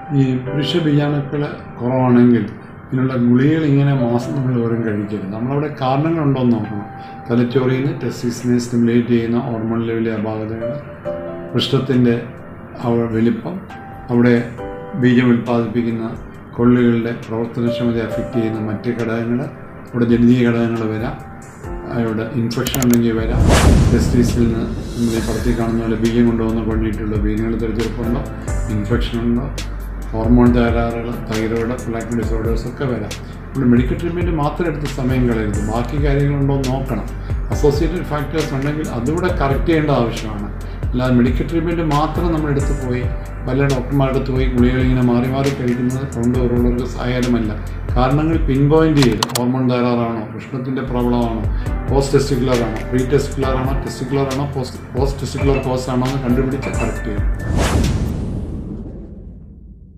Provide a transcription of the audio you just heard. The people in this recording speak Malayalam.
ഈ പുരുഷ ബീജാണുക്കൾ കുറവാണെങ്കിൽ ഇതിനുള്ള ഗുളികകൾ ഇങ്ങനെ മാസം നമ്മൾ വെറും കഴിക്കരുത്. നമ്മളവിടെ കാരണങ്ങളുണ്ടോ എന്ന് നോക്കണം. തലച്ചോറിൽ നിന്ന് ടെസ്റ്റിസിനെ സ്റ്റിമുലേറ്റ് ചെയ്യുന്ന ഹോർമോൺ ലെവലിലെ അപാകതകൾ, പൃഷ്ഠത്തിൻ്റെ വലിപ്പം, അവിടെ ബീജം ഉൽപ്പാദിപ്പിക്കുന്ന കൊള്ളികളുടെ പ്രവർത്തനക്ഷമതയെ അഫക്റ്റ് ചെയ്യുന്ന മറ്റ് ഘടകങ്ങൾ, അവിടെ ജനിതക ഘടകങ്ങൾ വരാം, അവിടെ ഇൻഫെക്ഷൻ ഉണ്ടെങ്കിൽ വരാം. ടെസ്റ്റിസിൽ നിന്ന് നമ്മൾ ഈ പടത്തിൽ കാണുന്ന പോലെ ബീജം കൊണ്ടുവന്ന് കൊണ്ടിട്ടുള്ള ബീജങ്ങൾ തെരഞ്ഞെടുപ്പുണ്ടോ, ഇൻഫെക്ഷൻ ഉണ്ടോ, ഹോർമോൺ തകരാറുകൾ, തൈറോയിഡ്, പ്രൊലാക്റ്റിൻ ഡിസോർഡേഴ്സ് ഒക്കെ വരാം. നമ്മൾ മെഡിക്കൽ ട്രീറ്റ്മെൻറ്റ് മാത്രം എടുത്ത് സമയം കളയരുത്, ബാക്കി കാര്യങ്ങളുണ്ടോ എന്ന് നോക്കണം. അസോസിയേറ്റഡ് ഫാക്ടേഴ്സ് ഉണ്ടെങ്കിൽ അതുകൂടെ കറക്റ്റ് ചെയ്യേണ്ട ആവശ്യമാണ്. അല്ലാതെ മെഡിക്കൽ ട്രീറ്റ്മെൻറ്റ് മാത്രം നമ്മളെടുത്ത് പോയി പല ഡോക്ടർമാരുടെ അടുത്ത് പോയി ഗുളികളിങ്ങനെ മാറി മാറി കഴിക്കുന്നത് കൊണ്ടുവരുള്ളവർക്ക് സഹായമല്ല. കാരണങ്ങൾ പിൻ പോയിൻ്റ് ചെയ്ത് ഹോർമോൺ തകരാറാണോ, വൃഷ്ണത്തിൻ്റെ പ്രോബ്ലമാണോ, പോസ്റ്റ് ടെസ്റ്റിക്കുലർ ആണോ, പ്രീ ടെസ്റ്റിക്കുലർ ആണോ, ടെസ്റ്റിക്കുലർ ആണോ, പോസ്റ്റ് ടെസ്റ്റിക്കുലർ കോസ് ആണോ എന്ന് കണ്ടുപിടിച്ച് കറക്റ്റ് ചെയ്യും.